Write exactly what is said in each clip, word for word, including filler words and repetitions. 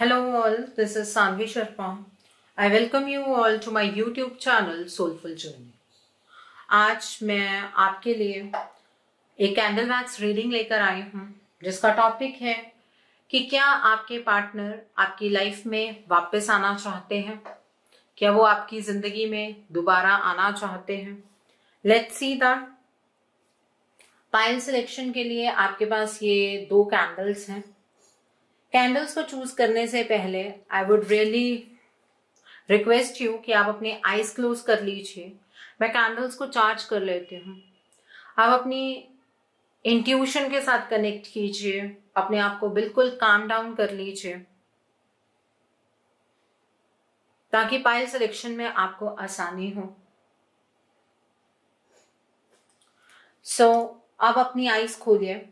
Hello all, this is Sanvi Sharma. I welcome you all to my YouTube channel Soulful Journey. आज मैं आपके लिए एक candle wax reading लेकर आई हूँ जिसका टॉपिक है कि क्या आपके पार्टनर आपकी लाइफ में वापस आना चाहते हैं, क्या वो आपकी जिंदगी में दोबारा आना चाहते हैं। Let's see that. Pile selection के लिए आपके पास ये दो कैंडल्स हैं। कैंडल्स को चूज करने से पहले I would really request you कि आप अपने आईज क्लोज कर लीजिए। मैं कैंडल्स को चार्ज कर लेती हूँ। आप अपनी इंट्यूशन के साथ कनेक्ट कीजिए, अपने आप को बिल्कुल काम डाउन कर लीजिए ताकि पाइल सिलेक्शन में आपको आसानी हो। सो so, अब अपनी आईज खोलिए।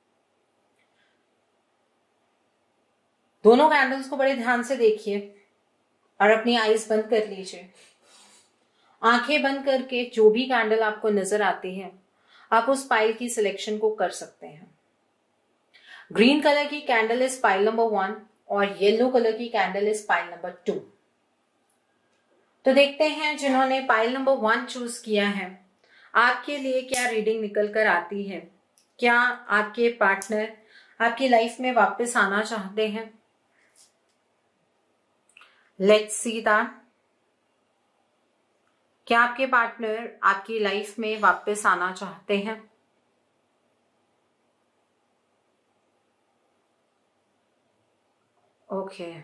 दोनों कैंडल्स को बड़े ध्यान से देखिए और अपनी आईज बंद कर लीजिए। आंखें बंद करके जो भी कैंडल आपको नजर आती है आप उस पाइल की सिलेक्शन को कर सकते हैं। ग्रीन कलर की candle is pile number one और येलो कलर की candle is pile number two. तो देखते हैं जिन्होंने पाइल नंबर वन चूज किया है आपके लिए क्या रीडिंग निकल कर आती है। क्या आपके पार्टनर आपकी लाइफ में वापस आना चाहते हैं? Let's see that. क्या आपके पार्टनर आपकी लाइफ में वापस आना चाहते हैं? Okay okay.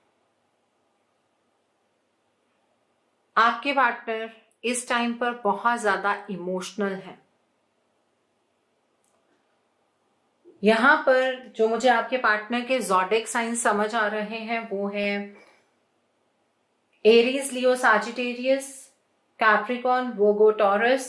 आपके पार्टनर इस टाइम पर बहुत ज्यादा इमोशनल है। यहां पर जो मुझे आपके पार्टनर के ज़ोडिएक साइन समझ आ रहे हैं वो है Aries, Leo, Sagittarius, Capricorn, Virgo, Taurus,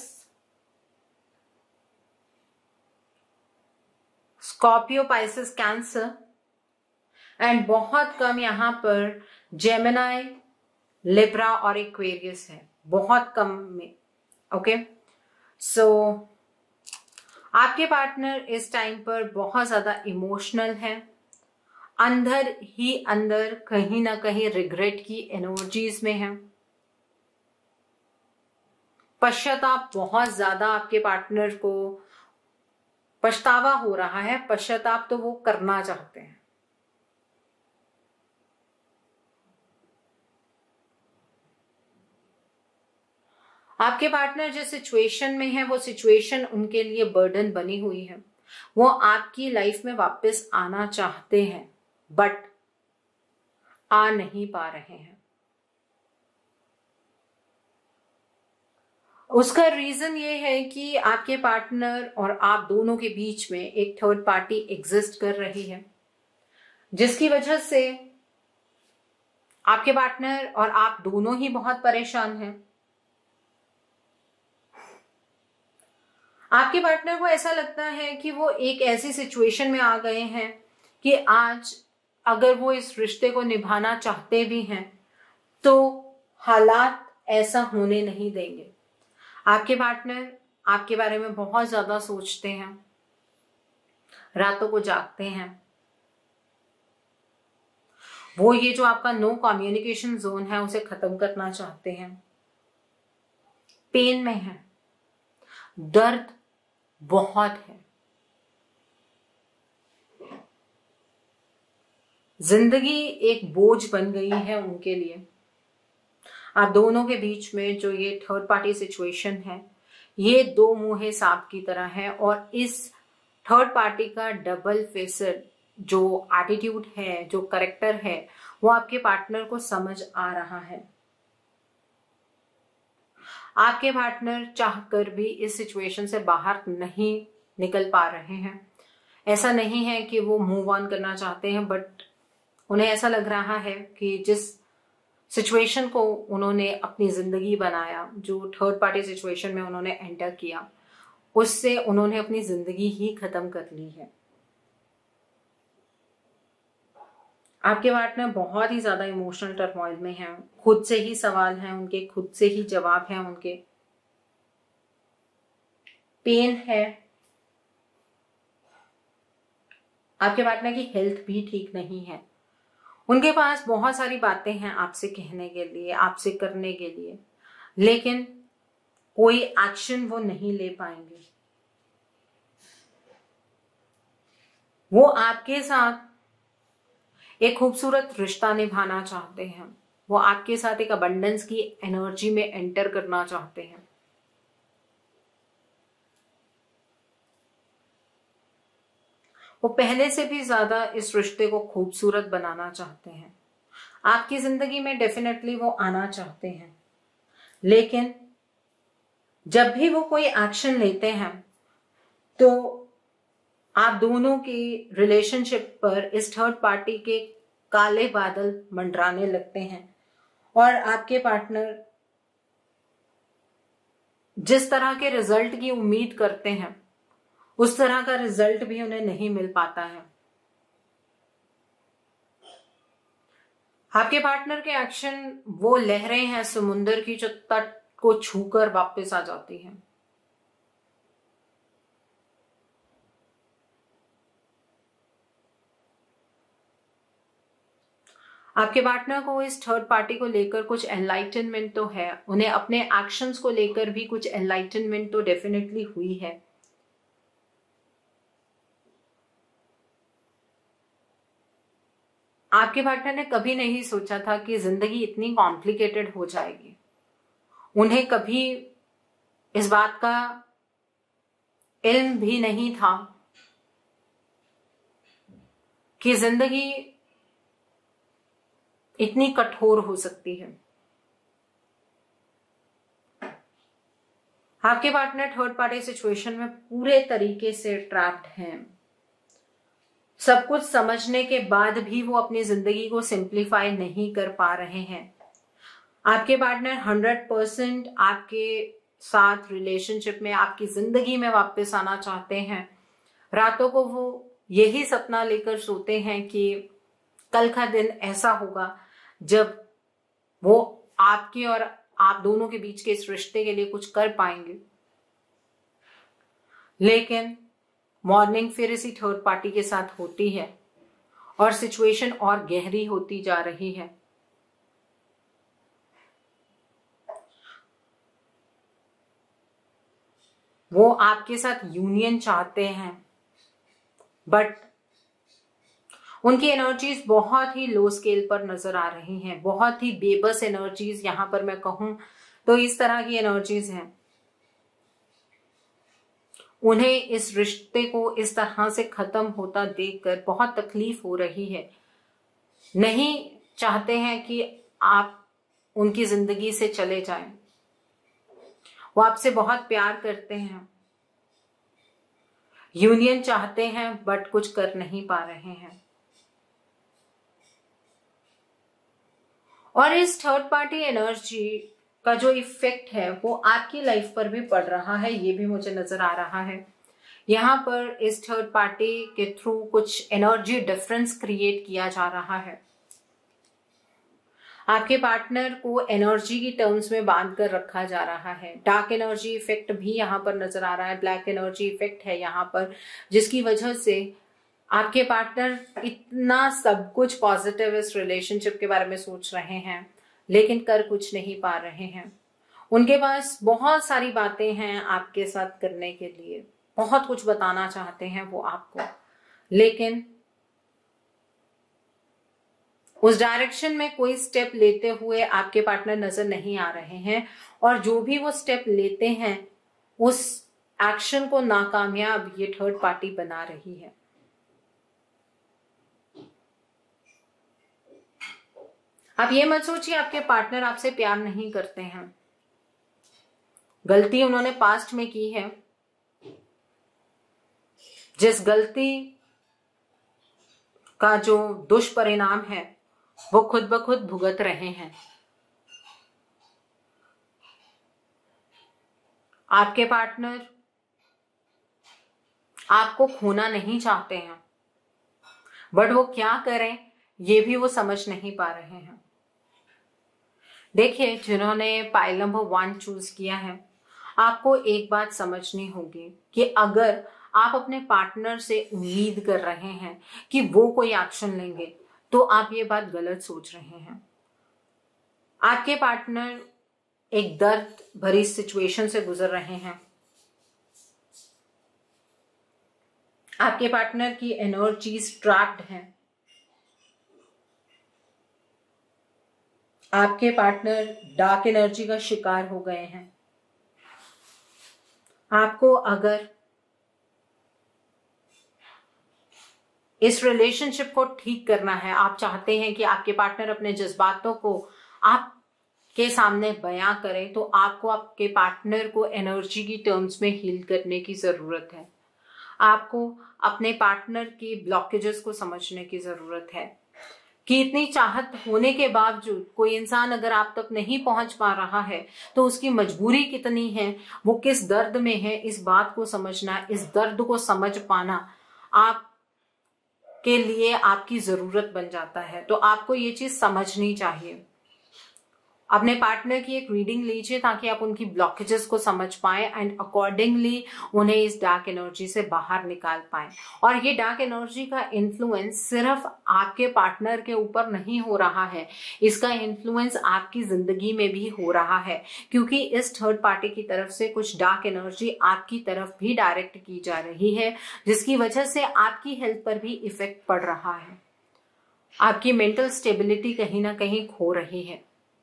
Scorpio, Pisces, Cancer and बहुत कम यहां पर जेमिनाई, लिब्रा और एक्वेरियस है, बहुत कम में। ओके सो आपके पार्टनर इस टाइम पर बहुत ज्यादा इमोशनल है। अंदर ही अंदर कहीं ना कहीं रिग्रेट की एनर्जीज में है। पश्चाताप बहुत ज्यादा आपके पार्टनर को पछतावा हो रहा है। पश्चाताप तो वो करना चाहते हैं। आपके पार्टनर जिस सिचुएशन में है वो सिचुएशन उनके लिए बर्डन बनी हुई है। वो आपकी लाइफ में वापस आना चाहते हैं बट आ नहीं पा रहे हैं। उसका रीजन ये है कि आपके पार्टनर और आप दोनों के बीच में एक थर्ड पार्टी एग्जिस्ट कर रही है जिसकी वजह से आपके पार्टनर और आप दोनों ही बहुत परेशान हैं। आपके पार्टनर को ऐसा लगता है कि वो एक ऐसी सिचुएशन में आ गए हैं कि आज अगर वो इस रिश्ते को निभाना चाहते भी हैं तो हालात ऐसा होने नहीं देंगे। आपके पार्टनर आपके बारे में बहुत ज्यादा सोचते हैं, रातों को जागते हैं। वो ये जो आपका नो कम्युनिकेशन जोन है उसे खत्म करना चाहते हैं। पेन में है, दर्द बहुत है। जिंदगी एक बोझ बन गई है उनके लिए। आप दोनों के बीच में जो ये थर्ड पार्टी सिचुएशन है ये दो मुंहे सांप की तरह है और इस थर्ड पार्टी का डबल फेसर जो एटीट्यूड है, जो करेक्टर है, वो आपके पार्टनर को समझ आ रहा है। आपके पार्टनर चाहकर भी इस सिचुएशन से बाहर नहीं निकल पा रहे हैं। ऐसा नहीं है कि वो मूव ऑन करना चाहते हैं बट उन्हें ऐसा लग रहा है कि जिस सिचुएशन को उन्होंने अपनी जिंदगी बनाया, जो थर्ड पार्टी सिचुएशन में उन्होंने एंटर किया, उससे उन्होंने अपनी जिंदगी ही खत्म कर ली है। आपके पार्टनर बहुत ही ज्यादा इमोशनल टर्मोइल में हैं। खुद से ही सवाल हैं उनके, खुद से ही जवाब हैं उनके। पेन है। आपके पार्टनर की हेल्थ भी ठीक नहीं है। उनके पास बहुत सारी बातें हैं आपसे कहने के लिए, आपसे करने के लिए, लेकिन कोई एक्शन वो नहीं ले पाएंगे। वो आपके साथ एक खूबसूरत रिश्ता निभाना चाहते हैं, वो आपके साथ एक अबंडेंस की एनर्जी में एंटर करना चाहते हैं। वो पहले से भी ज्यादा इस रिश्ते को खूबसूरत बनाना चाहते हैं। आपकी जिंदगी में डेफिनेटली वो आना चाहते हैं, लेकिन जब भी वो कोई एक्शन लेते हैं तो आप दोनों की रिलेशनशिप पर इस थर्ड पार्टी के काले बादल मंडराने लगते हैं और आपके पार्टनर जिस तरह के रिजल्ट की उम्मीद करते हैं उस तरह का रिजल्ट भी उन्हें नहीं मिल पाता है। आपके पार्टनर के एक्शन वो लहरें हैं समुद्र की जो तट को छूकर वापस आ जाती हैं। आपके पार्टनर को इस थर्ड पार्टी को लेकर कुछ एनलाइटनमेंट तो है, उन्हें अपने एक्शंस को लेकर भी कुछ एनलाइटनमेंट तो डेफिनेटली हुई है। आपके पार्टनर ने कभी नहीं सोचा था कि जिंदगी इतनी कॉम्प्लिकेटेड हो जाएगी। उन्हें कभी इस बात का इल्म भी नहीं था कि जिंदगी इतनी कठोर हो सकती है। आपके पार्टनर थर्ड पार्टी सिचुएशन में पूरे तरीके से ट्रैप्ड हैं। सब कुछ समझने के बाद भी वो अपनी जिंदगी को सिंप्लीफाई नहीं कर पा रहे हैं। आपके पार्टनर हंड्रेड परसेंट आपके साथ रिलेशनशिप में, आपकी जिंदगी में वापस आना चाहते हैं। रातों को वो यही सपना लेकर सोते हैं कि कल का दिन ऐसा होगा जब वो आपके और आप दोनों के बीच के इस रिश्ते के लिए कुछ कर पाएंगे। लेकिन मॉर्निंग फिर इसी थर्ड पार्टी के साथ होती है और सिचुएशन और गहरी होती जा रही है। वो आपके साथ यूनियन चाहते हैं, बट उनकी एनर्जीज बहुत ही लो स्केल पर नजर आ रही हैं, बहुत ही बेबस एनर्जीज। यहां पर मैं कहूं तो इस तरह की एनर्जीज हैं। उन्हें इस रिश्ते को इस तरह से खत्म होता देखकर बहुत तकलीफ हो रही है। नहीं चाहते हैं कि आप उनकी जिंदगी से चले जाएं। वो आपसे बहुत प्यार करते हैं, यूनियन चाहते हैं, बट कुछ कर नहीं पा रहे हैं। और इस थर्ड पार्टी एनर्जी का जो इफेक्ट है वो आपकी लाइफ पर भी पड़ रहा है, ये भी मुझे नजर आ रहा है। यहाँ पर इस थर्ड पार्टी के थ्रू कुछ एनर्जी डिफरेंस क्रिएट किया जा रहा है। आपके पार्टनर को एनर्जी की टर्म्स में बांध कर रखा जा रहा है। डार्क एनर्जी इफेक्ट भी यहाँ पर नजर आ रहा है, ब्लैक एनर्जी इफेक्ट है यहाँ पर, जिसकी वजह से आपके पार्टनर इतना सब कुछ पॉजिटिव इस रिलेशनशिप के बारे में सोच रहे हैं, लेकिन कर कुछ नहीं पा रहे हैं। उनके पास बहुत सारी बातें हैं आपके साथ करने के लिए, बहुत कुछ बताना चाहते हैं वो आपको, लेकिन उस डायरेक्शन में कोई स्टेप लेते हुए आपके पार्टनर नजर नहीं आ रहे हैं। और जो भी वो स्टेप लेते हैं उस एक्शन को नाकामयाब ये थर्ड पार्टी बना रही है। आप ये मत सोचिए आपके पार्टनर आपसे प्यार नहीं करते हैं। गलती उन्होंने पास्ट में की है, जिस गलती का जो दुष्परिणाम है वो खुद ब खुद भुगत रहे हैं। आपके पार्टनर आपको खोना नहीं चाहते हैं, बट वो क्या करें ये भी वो समझ नहीं पा रहे हैं। देखिए, जिन्होंने पाइल नंबर वन चूज किया है, आपको एक बात समझनी होगी कि अगर आप अपने पार्टनर से उम्मीद कर रहे हैं कि वो कोई एक्शन लेंगे, तो आप ये बात गलत सोच रहे हैं। आपके पार्टनर एक दर्द भरी सिचुएशन से गुजर रहे हैं। आपके पार्टनर की एनर्जीज ट्रैप्ड हैं। आपके पार्टनर डार्क एनर्जी का शिकार हो गए हैं। आपको अगर इस रिलेशनशिप को ठीक करना है, आप चाहते हैं कि आपके पार्टनर अपने जज्बातों को आपके सामने बयां करें, तो आपको आपके पार्टनर को एनर्जी की टर्म्स में हील करने की जरूरत है। आपको अपने पार्टनर की ब्लॉकेजेस को समझने की जरूरत है कि इतनी चाहत होने के बावजूद कोई इंसान अगर आप तक नहीं पहुंच पा रहा है तो उसकी मजबूरी कितनी है, वो किस दर्द में है, इस बात को समझना, इस दर्द को समझ पाना आप के लिए आपकी जरूरत बन जाता है। तो आपको ये चीज समझनी चाहिए। अपने पार्टनर की एक रीडिंग लीजिए ताकि आप उनकी ब्लॉकेजेस को समझ पाएं एंड अकॉर्डिंगली उन्हें इस डार्क एनर्जी से बाहर निकाल पाएं। और ये डार्क एनर्जी का इन्फ्लुएंस सिर्फ आपके पार्टनर के ऊपर नहीं हो रहा है, इसका इन्फ्लुएंस आपकी जिंदगी में भी हो रहा है, क्योंकि इस थर्ड पार्टी की तरफ से कुछ डार्क एनर्जी आपकी तरफ भी डायरेक्ट की जा रही है, जिसकी वजह से आपकी हेल्थ पर भी इफेक्ट पड़ रहा है। आपकी मेंटल स्टेबिलिटी कहीं ना कहीं खो रही है।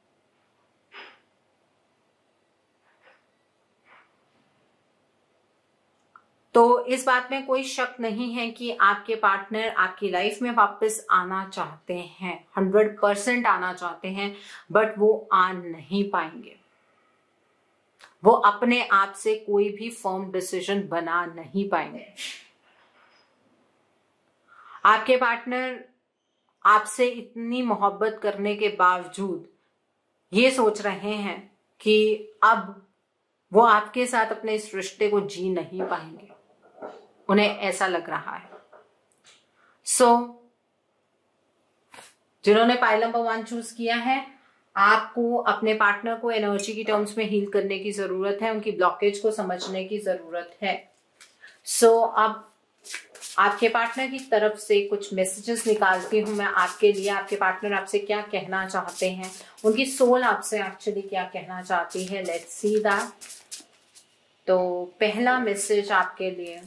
तो इस बात में कोई शक नहीं है कि आपके पार्टनर आपकी लाइफ में वापस आना चाहते हैं, हंड्रेड परसेंट आना चाहते हैं, बट वो आ नहीं पाएंगे। वो अपने आप से कोई भी फर्म डिसीजन बना नहीं पाएंगे। आपके पार्टनर आपसे इतनी मोहब्बत करने के बावजूद ये सोच रहे हैं कि अब वो आपके साथ अपने इस रिश्ते को जी नहीं पाएंगे, उन्हें ऐसा लग रहा है। सो so, जिन्होंने पाइल नंबर वन चूज किया है, आपको अपने पार्टनर को एनर्जी की टर्म्स में हील करने की जरूरत है, उनकी ब्लॉकेज को समझने की जरूरत है। सो so, अब आपके पार्टनर की तरफ से कुछ मैसेजेस निकालती हूं मैं आपके लिए। आपके पार्टनर आपसे क्या कहना चाहते हैं, उनकी सोल आपसे एक्चुअली क्या कहना चाहती है, लेट्स सी दैट। तो पहला मैसेज आपके लिए,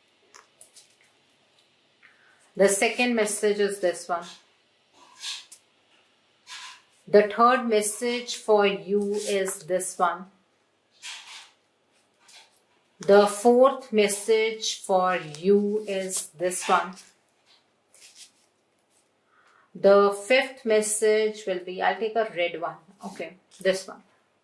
the second message is this one. The third message for you is this one. The fourth message for you is this one. The fifth message will be, I'll take a red one. Okay, this one.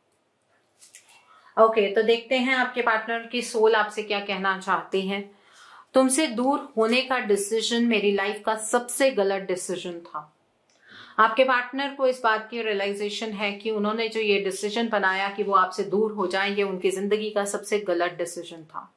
Okay, तो देखते हैं आपके partner की soul आपसे क्या कहना चाहती है। तुमसे दूर होने का डिसीजन मेरी लाइफ का सबसे गलत डिसीजन था। आपके पार्टनर को इस बात की रियलाइजेशन है कि उन्होंने जो ये डिसीजन बनाया कि वो आपसे दूर हो जाएं, ये उनकी जिंदगी का सबसे गलत डिसीजन था।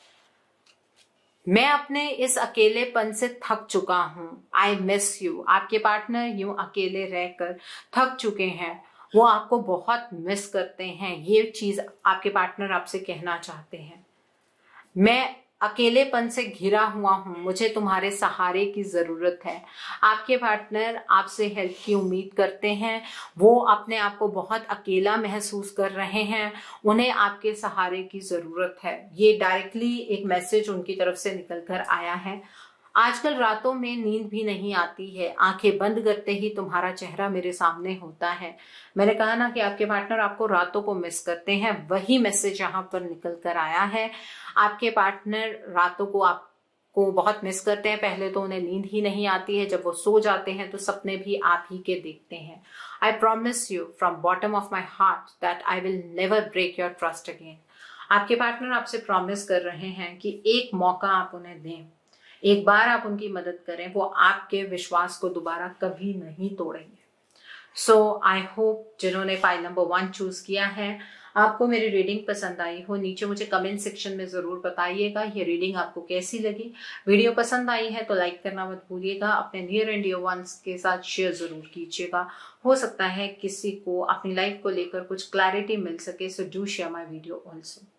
मैं अपने इस अकेलेपन से थक चुका हूं। I miss you. आपके पार्टनर यूं अकेले रहकर थक चुके हैं, वो आपको बहुत मिस करते हैं। ये चीज आपके पार्टनर आपसे कहना चाहते हैं। मैं अकेलेपन से घिरा हुआ हूं, मुझे तुम्हारे सहारे की जरूरत है। आपके पार्टनर आपसे हेल्प की उम्मीद करते हैं, वो अपने आप को बहुत अकेला महसूस कर रहे हैं, उन्हें आपके सहारे की जरूरत है। ये डायरेक्टली एक मैसेज उनकी तरफ से निकल कर आया है। आजकल रातों में नींद भी नहीं आती है, आंखें बंद करते ही तुम्हारा चेहरा मेरे सामने होता है। मैंने कहा ना कि आपके पार्टनर आपको रातों को मिस करते हैं, वही मैसेज यहाँ पर निकल कर आया है। आपके पार्टनर रातों को आपको बहुत मिस करते हैं। पहले तो उन्हें नींद ही नहीं आती है, जब वो सो जाते हैं तो सपने भी आप ही के देखते हैं। I promise you from bottom of my heart that I will never break your trust again. आपके पार्टनर आपसे प्रॉमिस कर रहे हैं कि एक मौका आप उन्हें दें, एक बार आप उनकी मदद करें, वो आपके विश्वास को दोबारा कभी नहीं तोड़ेंगे। सो आई होप जिन्होंने फाइल नंबर वन चूज किया है, आपको मेरी रीडिंग पसंद आई हो। नीचे मुझे कमेंट सेक्शन में जरूर बताइएगा ये रीडिंग आपको कैसी लगी। वीडियो पसंद आई है तो लाइक करना मत भूलिएगा, अपने नियर एंड डियर वंस के साथ शेयर जरूर कीजिएगा। हो सकता है किसी को अपनी लाइफ को लेकर कुछ क्लैरिटी मिल सके, so do share my video also.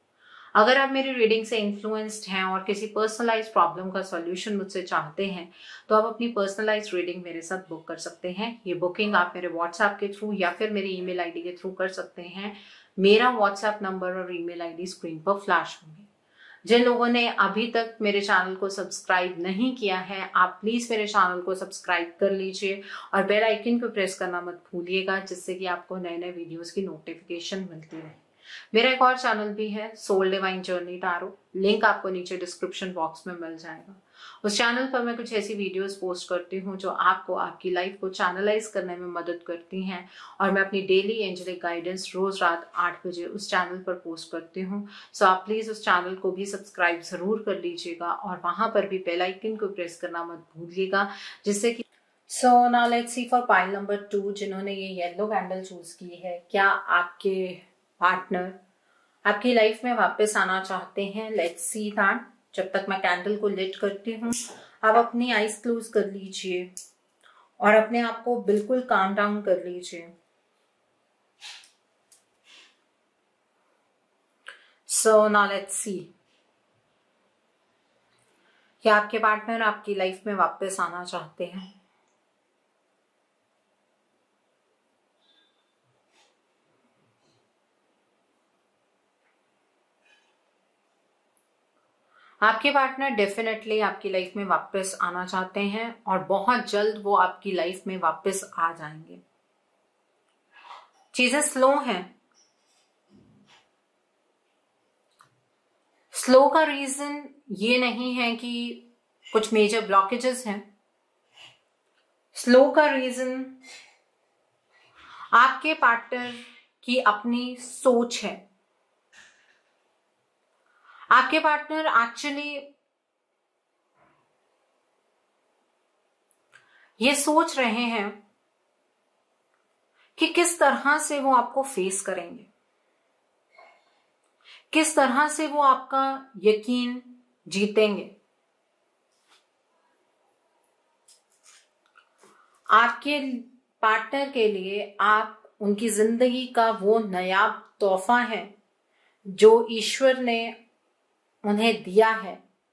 अगर आप मेरी रीडिंग से इन्फ्लुएंस्ड हैं और किसी पर्सनलाइज प्रॉब्लम का सॉल्यूशन मुझसे चाहते हैं तो आप अपनी पर्सनलाइज रीडिंग मेरे साथ बुक कर सकते हैं। ये बुकिंग आप मेरे व्हाट्सएप के थ्रू या फिर मेरी ईमेल आईडी के थ्रू कर सकते हैं। मेरा व्हाट्सएप नंबर और ईमेल आईडी स्क्रीन पर फ्लैश होंगे। जिन लोगों ने अभी तक मेरे चैनल को सब्सक्राइब नहीं किया है, आप प्लीज मेरे चैनल को सब्सक्राइब कर लीजिए और बेल आइकन को प्रेस करना मत भूलिएगा, जिससे कि आपको नए नए वीडियोस की नोटिफिकेशन मिलती रहे। मेरा एक और चैनल भी है, Soul Divine Journey Tarot, link आपको नीचे डिस्क्रिप्शन बॉक्स में मिल जाएगा। उस चैनल पर मैं कुछ ऐसी वीडियोस पोस्ट करती हूँ जो आपको आपकी लाइफ को चैनलाइज करने में मदद करती हैं, और मैं अपनी डेली एंजलिक गाइडेंस रोज रात आठ बजे उस चैनल पर पोस्ट करती हूँ। सो आप प्लीज उस चैनल को भी सब्सक्राइब जरूर कर लीजिएगा और वहां पर भी बेल आइकन को प्रेस करना मत भूलिएगा, जिससे कि so now let's see for pile number two, जिन्होंने ये येलो कैंडल चूज की है। क्या आपके पार्टनर आपकी लाइफ में वापस आना चाहते हैं? Let's see that. जब तक मैं कैंडल को लिट करती हूँ, आप अपनी आईज क्लोज कर लीजिए और अपने आप को बिल्कुल काम डाउन कर लीजिए। सो नाउ लेट्स सी, क्या आपके पार्टनर आपकी लाइफ में वापस आना चाहते हैं? आपके पार्टनर डेफिनेटली आपकी लाइफ में वापस आना चाहते हैं और बहुत जल्द वो आपकी लाइफ में वापस आ जाएंगे। चीजें स्लो हैं। स्लो का रीजन ये नहीं है कि कुछ मेजर ब्लॉकेजेस हैं। स्लो का रीजन आपके पार्टनर की अपनी सोच है। आपके पार्टनर एक्चुअली ये सोच रहे हैं कि किस तरह से वो आपको फेस करेंगे, किस तरह से वो आपका यकीन जीतेंगे। आपके पार्टनर के लिए आप उनकी जिंदगी का वो नायाब तोहफा है जो ईश्वर ने उन्हें दिया है,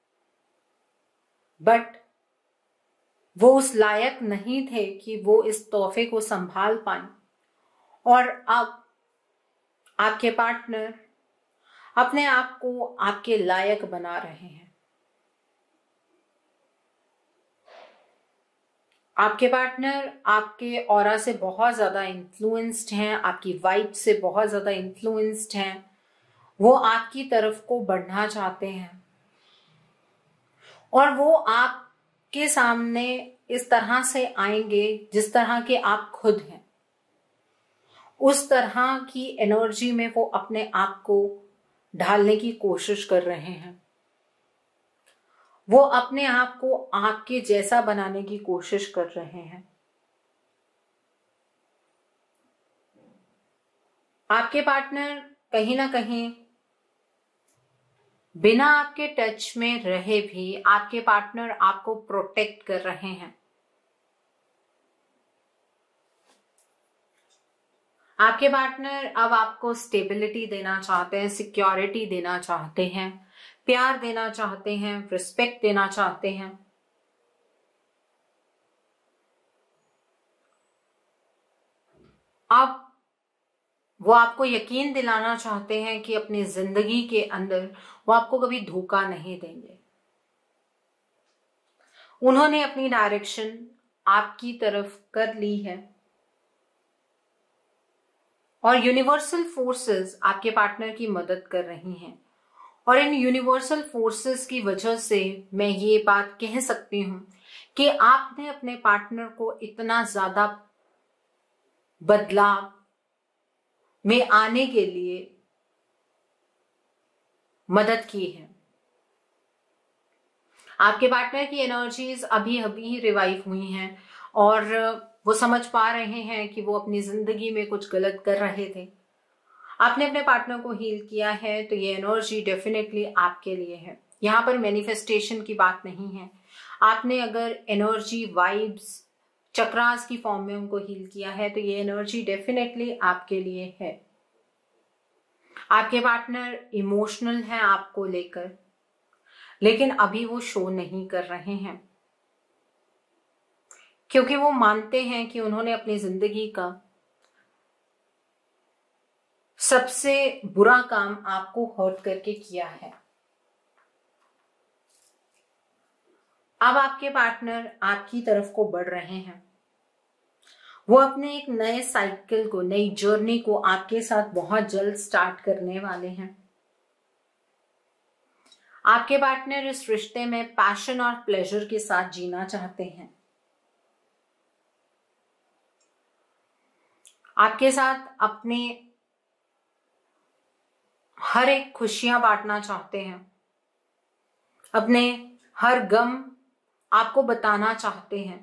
बट वो उस लायक नहीं थे कि वो इस तोहफे को संभाल पाए। और अब आपके पार्टनर अपने आप को आपके लायक बना रहे हैं। आपके पार्टनर आपके ऑरा से बहुत ज्यादा इन्फ्लुएंस्ड हैं, आपकी वाइब से बहुत ज्यादा इन्फ्लुएंस्ड हैं। वो आपकी तरफ को बढ़ना चाहते हैं और वो आपके सामने इस तरह से आएंगे जिस तरह के आप खुद हैं। उस तरह की एनर्जी में वो अपने आप को ढालने की कोशिश कर रहे हैं। वो अपने आप को आपके जैसा बनाने की कोशिश कर रहे हैं। आपके पार्टनर कहीं ना कहीं बिना आपके टच में रहे भी आपके पार्टनर आपको प्रोटेक्ट कर रहे हैं। आपके पार्टनर अब आपको स्टेबिलिटी देना चाहते हैं, सिक्योरिटी देना चाहते हैं, प्यार देना चाहते हैं, रिस्पेक्ट देना चाहते हैं। अब वो आपको यकीन दिलाना चाहते हैं कि अपनी जिंदगी के अंदर वो आपको कभी धोखा नहीं देंगे। उन्होंने अपनी डायरेक्शन आपकी तरफ कर ली है और यूनिवर्सल फोर्सेस आपके पार्टनर की मदद कर रही हैं। और इन यूनिवर्सल फोर्सेस की वजह से मैं ये बात कह सकती हूं कि आपने अपने पार्टनर को इतना ज्यादा बदलाव में आने के लिए मदद की है। आपके पार्टनर की एनर्जीज अभी अभी रिवाइव हुई हैं और वो समझ पा रहे हैं कि वो अपनी जिंदगी में कुछ गलत कर रहे थे। आपने अपने पार्टनर को हील किया है तो ये एनर्जी डेफिनेटली आपके लिए है। यहाँ पर मैनिफेस्टेशन की बात नहीं है। आपने अगर एनर्जी वाइब्स चक्रास की फॉर्म में उनको हील किया है तो ये एनर्जी डेफिनेटली आपके लिए है। आपके पार्टनर इमोशनल है आपको लेकर, लेकिन अभी वो शो नहीं कर रहे हैं क्योंकि वो मानते हैं कि उन्होंने अपनी जिंदगी का सबसे बुरा काम आपको हर्ट करके किया है। अब आपके पार्टनर आपकी तरफ को बढ़ रहे हैं। वो अपने एक नए साइकिल को, नई जर्नी को आपके साथ बहुत जल्द स्टार्ट करने वाले हैं। आपके पार्टनर इस रिश्ते में पैशन और प्लेजर के साथ जीना चाहते हैं। आपके साथ अपने हर एक खुशियां बांटना चाहते हैं, अपने हर गम आपको बताना चाहते हैं।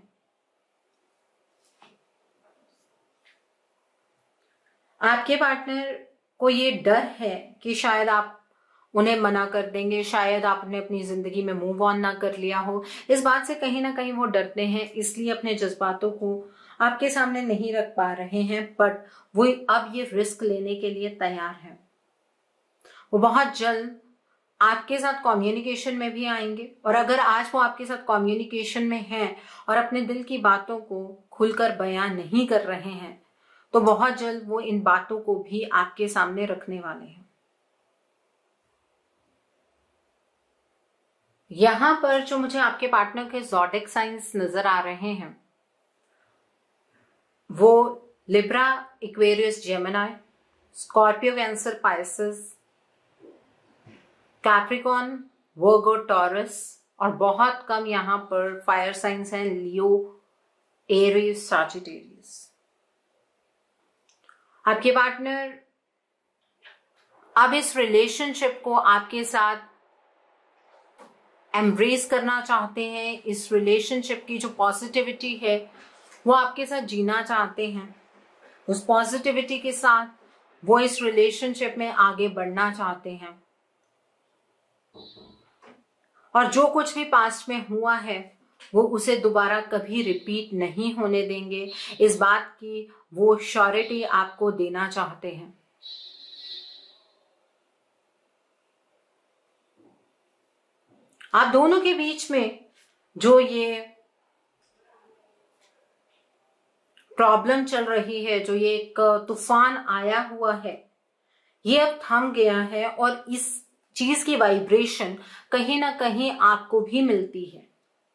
आपके पार्टनर को ये डर है कि शायद आप उन्हें मना कर देंगे, शायद आपने अपनी जिंदगी में मूव ऑन ना कर लिया हो। इस बात से कहीं ना कहीं वो डरते हैं, इसलिए अपने जज्बातों को आपके सामने नहीं रख पा रहे हैं। बट वो अब ये रिस्क लेने के लिए तैयार है। वो बहुत जल्द आपके साथ कम्युनिकेशन में भी आएंगे, और अगर आज वो आपके साथ कम्युनिकेशन में हैं और अपने दिल की बातों को खुलकर बयान नहीं कर रहे हैं, तो बहुत जल्द वो इन बातों को भी आपके सामने रखने वाले हैं। यहां पर जो मुझे आपके पार्टनर के ज़ोडिएक साइंस नजर आ रहे हैं वो Libra, Aquarius, Gemini, Scorpio, Cancer, Pisces, Capricorn, Virgo, Taurus, और बहुत कम यहां पर फायर साइंस हैं, लियो, एरीज, सैजिटेरियस। आपके पार्टनर अब इस रिलेशनशिप को आपके साथ एम्ब्रेस करना चाहते हैं। इस रिलेशनशिप की जो पॉजिटिविटी है वो आपके साथ जीना चाहते हैं। उस पॉजिटिविटी के साथ वो इस रिलेशनशिप में आगे बढ़ना चाहते हैं, और जो कुछ भी पास्ट में हुआ है वो उसे दोबारा कभी रिपीट नहीं होने देंगे। इस बात की वो श्योरिटी आपको देना चाहते हैं। आप दोनों के बीच में जो ये प्रॉब्लम चल रही है, जो ये एक तूफान आया हुआ है, ये अब थम गया है, और इस चीज की वाइब्रेशन कहीं ना कहीं आपको भी मिलती है।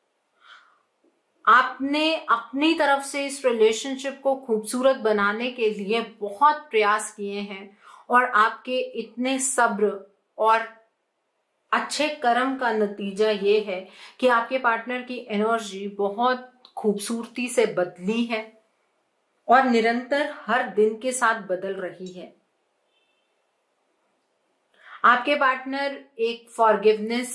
आपने अपनी तरफ से इस रिलेशनशिप को खूबसूरत बनाने के लिए बहुत प्रयास किए हैं, और आपके इतने सब्र और अच्छे कर्म का नतीजा ये है कि आपके पार्टनर की एनर्जी बहुत खूबसूरती से बदली है और निरंतर हर दिन के साथ बदल रही है। आपके पार्टनर एक फॉरगिवनेस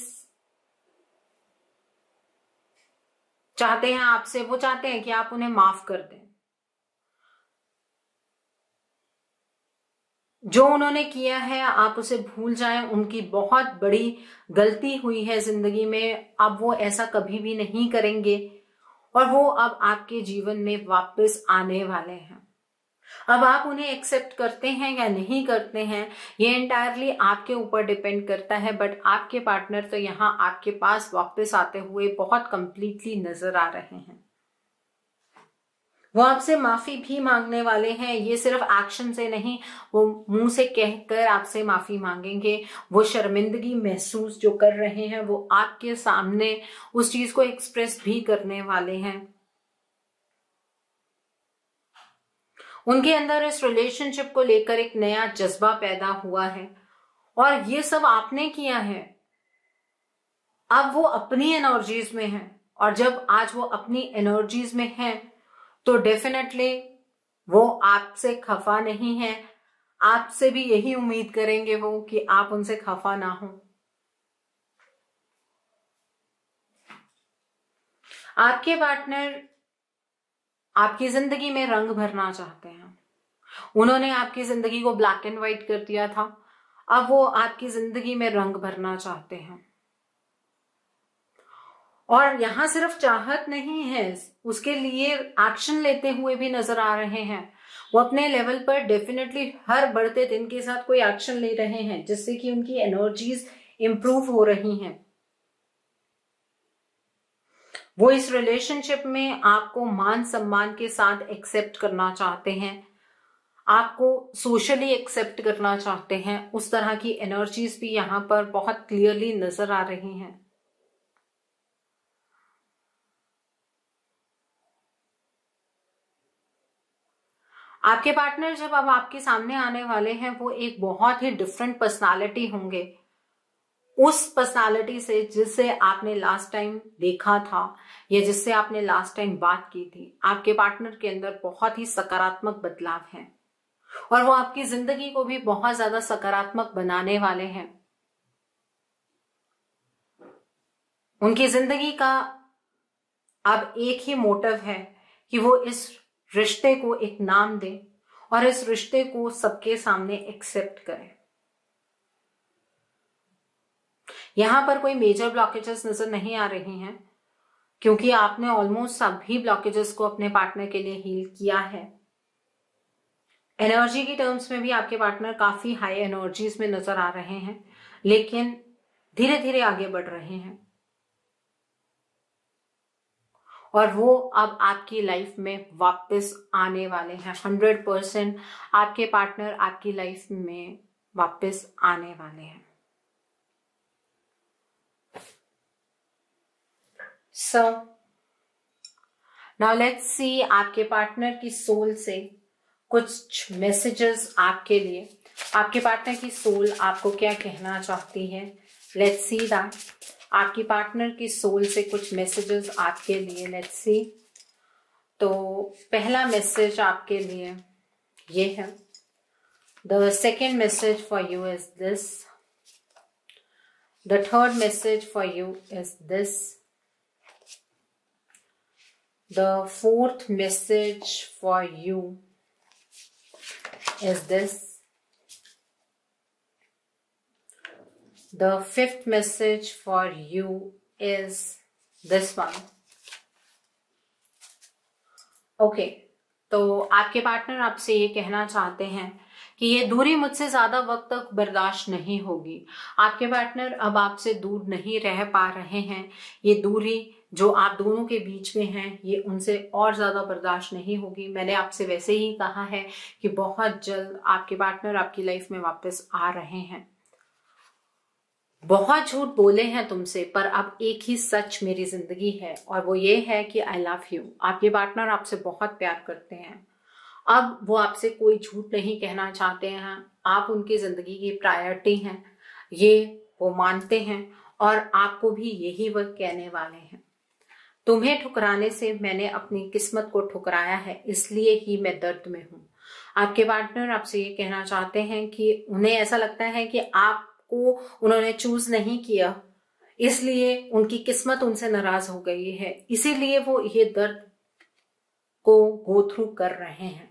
चाहते हैं आपसे। वो चाहते हैं कि आप उन्हें माफ कर दें। जो उन्होंने किया है आप उसे भूल जाएं। उनकी बहुत बड़ी गलती हुई है जिंदगी में, अब वो ऐसा कभी भी नहीं करेंगे, और वो अब आपके जीवन में वापस आने वाले हैं। अब आप उन्हें एक्सेप्ट करते हैं या नहीं करते हैं ये एंटायरली आपके ऊपर डिपेंड करता है। बट आपके पार्टनर तो यहाँ आपके पास वापस आते हुए बहुत कंप्लीटली नजर आ रहे हैं। वो आपसे माफी भी मांगने वाले हैं। ये सिर्फ एक्शन से नहीं, वो मुंह से कहकर आपसे माफी मांगेंगे। वो शर्मिंदगी महसूस जो कर रहे हैं वो आपके सामने उस चीज को एक्सप्रेस भी करने वाले हैं। उनके अंदर इस रिलेशनशिप को लेकर एक नया जज्बा पैदा हुआ है, और ये सब आपने किया है। अब वो अपनी एनर्जीज में हैं, और जब आज वो अपनी एनर्जीज में हैं तो डेफिनेटली वो आपसे खफा नहीं है। आपसे भी यही उम्मीद करेंगे वो कि आप उनसे खफा ना हो। आपके पार्टनर आपकी जिंदगी में रंग भरना चाहते हैं। उन्होंने आपकी जिंदगी को ब्लैक एंड व्हाइट कर दिया था, अब वो आपकी जिंदगी में रंग भरना चाहते हैं। और यहां सिर्फ चाहत नहीं है, उसके लिए एक्शन लेते हुए भी नजर आ रहे हैं। वो अपने लेवल पर डेफिनेटली हर बढ़ते दिन के साथ कोई एक्शन ले रहे हैं जिससे कि उनकी एनर्जीज इंप्रूव हो रही हैं। वो इस रिलेशनशिप में आपको मान सम्मान के साथ एक्सेप्ट करना चाहते हैं, आपको सोशली एक्सेप्ट करना चाहते हैं। उस तरह की एनर्जीज भी यहां पर बहुत क्लियरली नजर आ रही हैं। आपके पार्टनर जब अब आपके सामने आने वाले हैं वो एक बहुत ही डिफरेंट पर्सनालिटी होंगे उस पर्सनालिटी से जिससे आपने लास्ट टाइम देखा था या जिससे आपने लास्ट टाइम बात की थी। आपके पार्टनर के अंदर बहुत ही सकारात्मक बदलाव है और वो आपकी जिंदगी को भी बहुत ज्यादा सकारात्मक बनाने वाले हैं। उनकी जिंदगी का अब एक ही मोटिव है कि वो इस रिश्ते को एक नाम दें और इस रिश्ते को सबके सामने एक्सेप्ट करें। यहां पर कोई मेजर ब्लॉकेजेस नजर नहीं आ रही हैं क्योंकि आपने ऑलमोस्ट सभी ब्लॉकेजेस को अपने पार्टनर के लिए हील किया है। एनर्जी की टर्म्स में भी आपके पार्टनर काफी हाई एनर्जीज में नजर आ रहे हैं, लेकिन धीरे धीरे आगे बढ़ रहे हैं और वो अब आपकी लाइफ में वापस आने वाले हैं। हंड्रेड परसेंट आपके पार्टनर आपकी लाइफ में वापस आने वाले हैं। सो नाउ लेट्स सी आपके पार्टनर की सोल से कुछ मैसेजेस आपके लिए। आपके पार्टनर की सोल आपको क्या कहना चाहती है? Let's see that. आपकी पार्टनर की सोल से कुछ मैसेजेस आपके लिए। Let's see. तो पहला मैसेज आपके लिए ये है। The second message for you is this. The third message for you is this. The fourth message for you is this. The fifth message for you is this one. Okay, तो आपके partner आपसे ये कहना चाहते हैं कि ये दूरी मुझसे ज्यादा वक्त तक बर्दाश्त नहीं होगी। आपके पार्टनर अब आपसे दूर नहीं रह पा रहे हैं। ये दूरी जो आप दोनों के बीच में है ये उनसे और ज्यादा बर्दाश्त नहीं होगी। मैंने आपसे वैसे ही कहा है कि बहुत जल्द आपके पार्टनर आपकी लाइफ में वापस आ रहे हैं। बहुत झूठ बोले हैं तुमसे, पर अब एक ही सच मेरी जिंदगी है और वो ये है कि आई लव यू। आपके पार्टनर आपसे बहुत प्यार करते हैं। अब वो आपसे कोई झूठ नहीं कहना चाहते हैं। आप उनकी जिंदगी की प्रायोरिटी हैं, ये वो मानते हैं और आपको भी यही वो कहने वाले हैं। तुम्हें ठुकराने से मैंने अपनी किस्मत को ठुकराया है, इसलिए ही मैं दर्द में हूं। आपके पार्टनर आपसे ये कहना चाहते हैं कि उन्हें ऐसा लगता है कि आपको उन्होंने चूज नहीं किया, इसलिए उनकी किस्मत उनसे नाराज हो गई है, इसीलिए वो ये दर्द को गो थ्रू कर रहे हैं।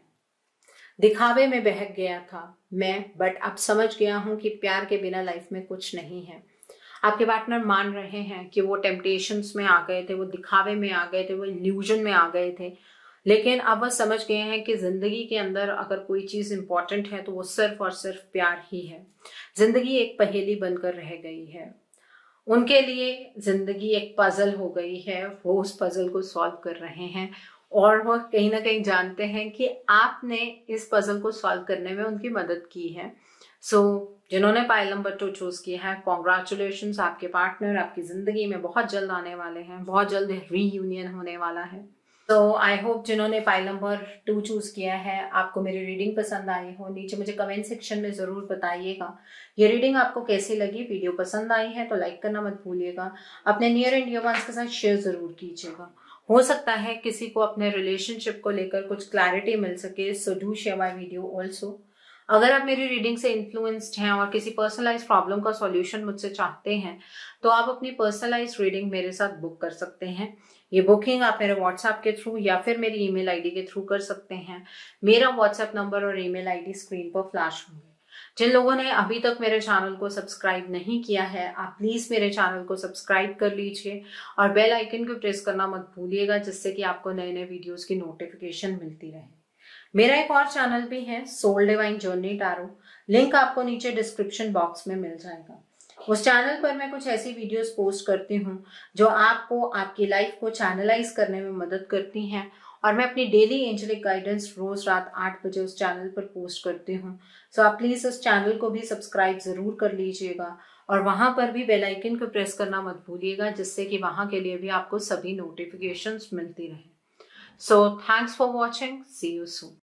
दिखावे में बहक गया था मैं, बट अब समझ गया हूं कि प्यार के बिना लाइफ में कुछ नहीं है। आपके पार्टनर मान रहे हैं कि वो टेम्पटेशंस में आ गए थे, वो दिखावे में आ गए थे, वो इल्यूजन में आ गए थे, लेकिन अब वो समझ गए हैं कि जिंदगी के अंदर अगर कोई चीज इंपॉर्टेंट है तो वो सिर्फ और सिर्फ प्यार ही है। जिंदगी एक पहेली बनकर रह गई है। उनके लिए जिंदगी एक पजल हो गई है, वो उस पजल को सॉल्व कर रहे हैं और वो कहीं ना कहीं जानते हैं कि आपने इस पजल को सॉल्व करने में उनकी मदद की है। सो so, जिन्होंने पाइल नंबर टू चूज किया है, कॉन्ग्रेचुलेशंस। आपके पार्टनर आपकी जिंदगी में बहुत जल्द आने वाले हैं, बहुत जल्द रीयूनियन होने वाला है। तो आई होप जिन्होंने पाइल नंबर टू चूज किया है आपको मेरी रीडिंग पसंद आई हो। नीचे मुझे कमेंट सेक्शन में जरूर बताइएगा ये रीडिंग आपको कैसी लगी। वीडियो पसंद आई है तो लाइक करना मत भूलिएगा। अपने नियर एंड डियर वंस के साथ शेयर जरूर कीजिएगा। हो सकता है किसी को अपने रिलेशनशिप को लेकर कुछ क्लैरिटी मिल सके, so do share my video also. अगर आप मेरी रीडिंग से इन्फ्लुएंस्ड हैं और किसी पर्सनलाइज प्रॉब्लम का सॉल्यूशन मुझसे चाहते हैं तो आप अपनी पर्सनलाइज रीडिंग मेरे साथ बुक कर सकते हैं। ये बुकिंग आप मेरे व्हाट्सएप के थ्रू या फिर मेरी ईमेल आईडी के थ्रू कर सकते हैं। मेरा व्हाट्सएप नंबर और ईमेल आईडी स्क्रीन पर फ्लैश होंगे। जिन लोगों ने अभी तक मेरे चैनल को सब्सक्राइब नहीं किया है आप प्लीज मेरे चैनल को सब्सक्राइब कर लीजिए और बेल आइकन को प्रेस करना मत भूलिएगा, जिससे कि आपको नए नए वीडियोस की नोटिफिकेशन मिलती रहे। मेरा एक और चैनल भी है, Soul Divine Journey Tarot, link आपको नीचे डिस्क्रिप्शन बॉक्स में मिल जाएगा। उस चैनल पर मैं कुछ ऐसी वीडियोस पोस्ट करती हूँ जो आपको आपकी लाइफ को चैनलाइज करने में मदद करती हैं, और मैं अपनी डेली एंजेलिक गाइडेंस रोज रात आठ बजे उस चैनल पर पोस्ट करती हूँ। सो आप प्लीज उस चैनल को भी सब्सक्राइब जरूर कर लीजिएगा, और वहां पर भी बेल आइकन को प्रेस करना मत भूलिएगा, जिससे कि वहां के लिए भी आपको सभी नोटिफिकेशंस मिलती रहे। So thanks for watching, see you soon.